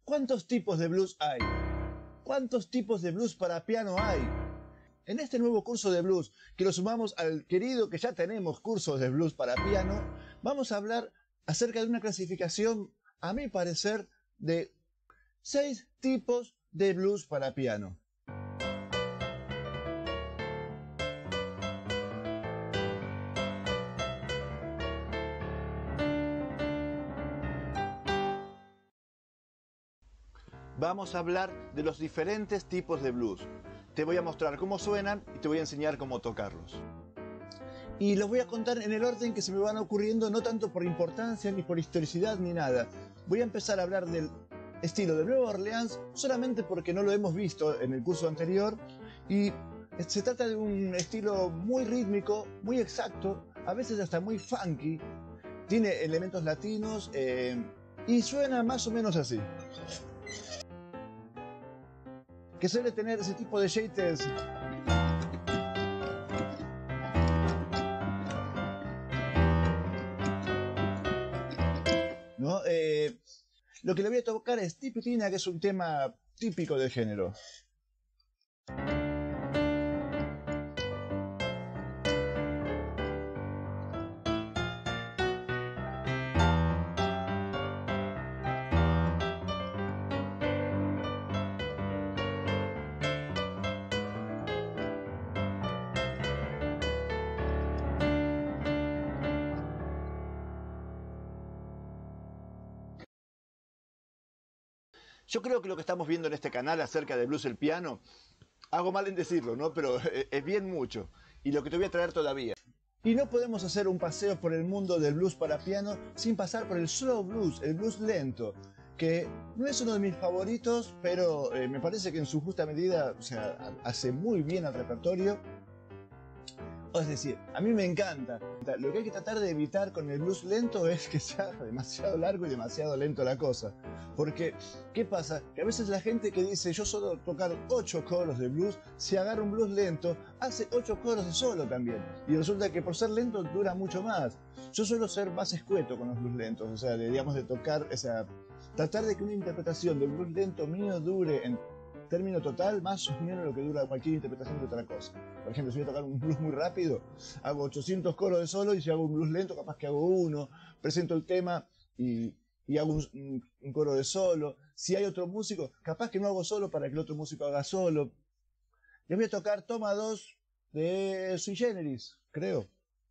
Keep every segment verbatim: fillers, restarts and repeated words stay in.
¿Cuántos tipos de blues hay? ¿Cuántos tipos de blues para piano hay? En este nuevo curso de blues, que lo sumamos al querido que ya tenemos cursos de blues para piano, vamos a hablar acerca de una clasificación, a mi parecer, de seis tipos de blues para piano. Vamos a hablar de los diferentes tipos de blues. Te voy a mostrar cómo suenan y te voy a enseñar cómo tocarlos. Y los voy a contar en el orden que se me van ocurriendo, no tanto por importancia, ni por historicidad, ni nada. Voy a empezar a hablar del estilo de Nueva Orleans solamente porque no lo hemos visto en el curso anterior. Y se trata de un estilo muy rítmico, muy exacto, a veces hasta muy funky. Tiene elementos latinos eh, y suena más o menos así. Que suele tener ese tipo de shaders ¿no? Eh, lo que le voy a tocar es Tipitina, que es un tema típico del género. Yo creo que lo que estamos viendo en este canal acerca de blues el piano, hago mal en decirlo, ¿no? Pero es bien mucho. Y lo que te voy a traer todavía. Y no podemos hacer un paseo por el mundo del blues para piano sin pasar por el slow blues, el blues lento, que no es uno de mis favoritos, pero eh, me parece que en su justa medida, o sea, hace muy bien al repertorio. Es decir, a mí me encanta. Lo que hay que tratar de evitar con el blues lento es que sea demasiado largo y demasiado lento la cosa. Porque, ¿qué pasa? Que a veces la gente que dice yo solo tocar ocho coros de blues, si agarra un blues lento, hace ocho coros de solo también. Y resulta que por ser lento dura mucho más. Yo suelo ser más escueto con los blues lentos, o sea, de, digamos de tocar, o sea, tratar de que una interpretación del blues lento mío dure en término total más o menos lo que dura cualquier interpretación de otra cosa. Por ejemplo, si voy a tocar un blues muy rápido, hago ochocientos coros de solo, y si hago un blues lento, capaz que hago uno, presento el tema y, y hago un, un, un coro de solo. Si hay otro músico, capaz que no hago solo para que el otro músico haga solo. Yo voy a tocar toma dos de Sui Generis, creo.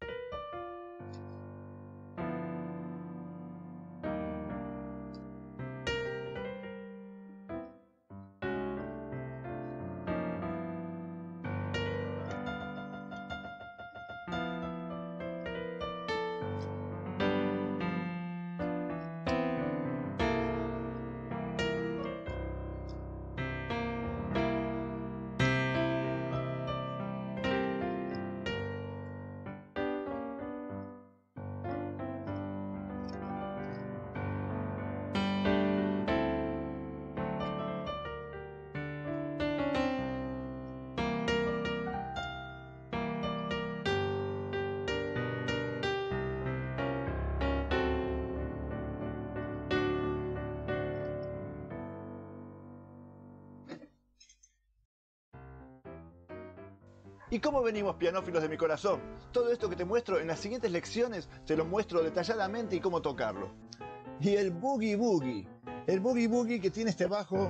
¿Y cómo venimos, pianófilos de mi corazón? Todo esto que te muestro en las siguientes lecciones te lo muestro detalladamente y cómo tocarlo. Y el boogie boogie, el boogie boogie que tiene este bajo,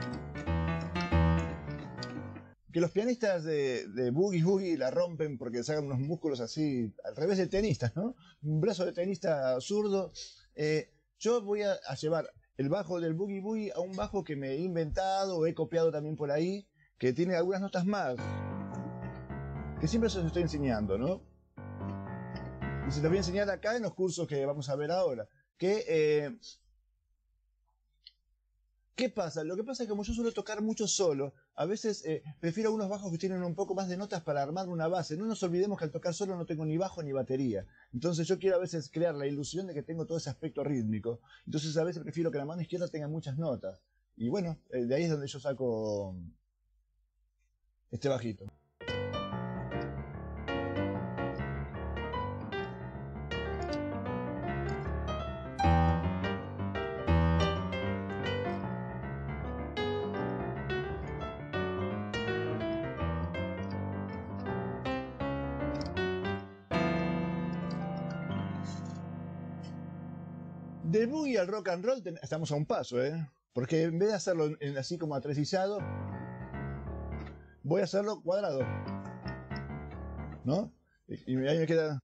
que los pianistas de, de boogie boogie la rompen porque sacan unos músculos así, al revés del tenista, ¿no? Un brazo de tenista zurdo. Eh, yo voy a, a llevar el bajo del boogie boogie a un bajo que me he inventado o he copiado también por ahí, que tiene algunas notas más, que siempre se los estoy enseñando, ¿no? Y se los voy a enseñar acá en los cursos que vamos a ver ahora. Que, eh, ¿qué pasa? Lo que pasa es que como yo suelo tocar mucho solo, a veces eh, prefiero unos bajos que tienen un poco más de notas para armar una base. No nos olvidemos que al tocar solo no tengo ni bajo ni batería. Entonces yo quiero a veces crear la ilusión de que tengo todo ese aspecto rítmico. Entonces a veces prefiero que la mano izquierda tenga muchas notas. Y bueno, eh, de ahí es donde yo saco este bajito. Del boogie al rock and roll ten- estamos a un paso, ¿eh? Porque en vez de hacerlo en- en así como atresillado, voy a hacerlo cuadrado, ¿no? Y, y ahí me queda...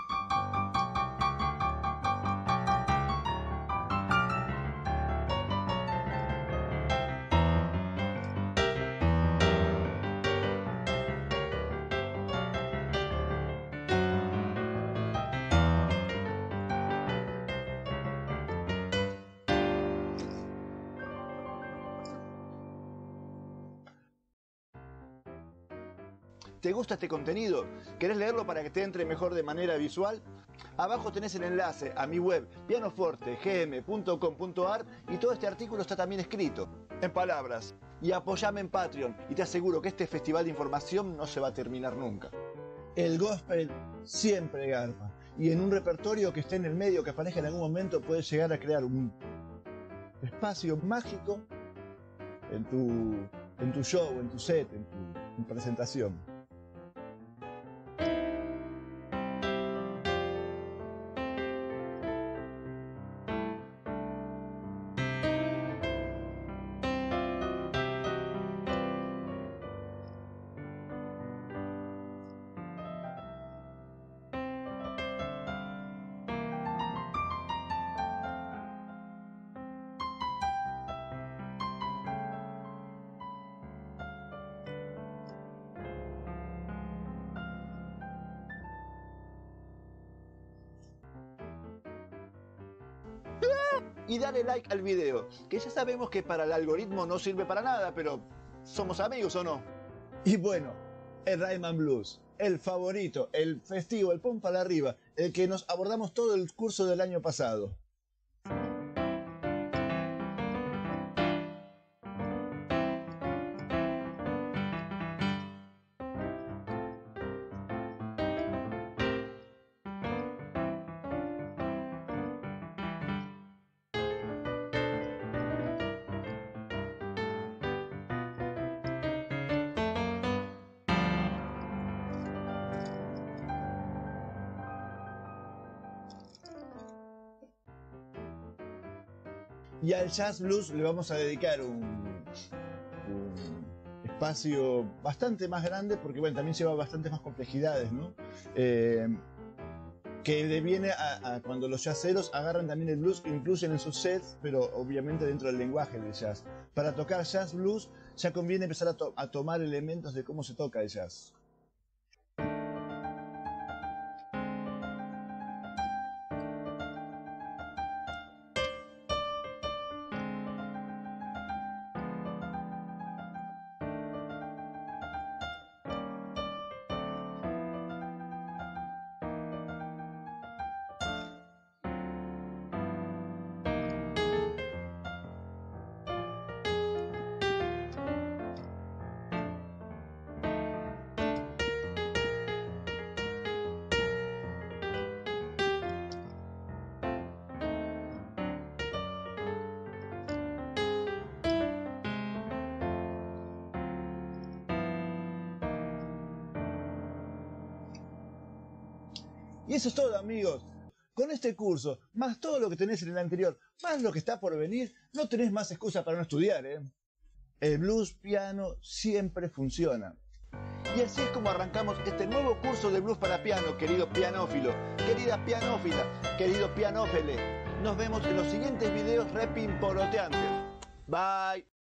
¿Te gusta este contenido? ¿Querés leerlo para que te entre mejor de manera visual? Abajo tenés el enlace a mi web pianoforte g m punto com punto a r y todo este artículo está también escrito en palabras. Y apoyame en Patreon y te aseguro que este festival de información no se va a terminar nunca. El gospel siempre garpa y en un repertorio que esté en el medio, que aparezca en algún momento, puedes llegar a crear un espacio mágico en tu, en tu show, en tu set, en tu, en tu presentación. Y dale like al video, que ya sabemos que para el algoritmo no sirve para nada, pero ¿somos amigos o no? Y bueno, el Rhythm and Blues, el favorito, el festivo, el pum para arriba, el que nos abordamos todo el curso del año pasado. Y al Jazz Blues le vamos a dedicar un, un espacio bastante más grande, porque bueno, también lleva bastantes más complejidades, ¿no? Eh, que deviene a, a cuando los jazzeros agarran también el blues, lo incluyen en sus sets, pero obviamente dentro del lenguaje del jazz. Para tocar jazz blues ya conviene empezar a, to a tomar elementos de cómo se toca el jazz. Y eso es todo, amigos. Con este curso, más todo lo que tenés en el anterior, más lo que está por venir, no tenés más excusa para no estudiar, ¿eh? El blues piano siempre funciona. Y así es como arrancamos este nuevo curso de blues para piano, querido pianófilo, querida pianófila, querido pianófile. Nos vemos en los siguientes videos repimporoteantes. Bye.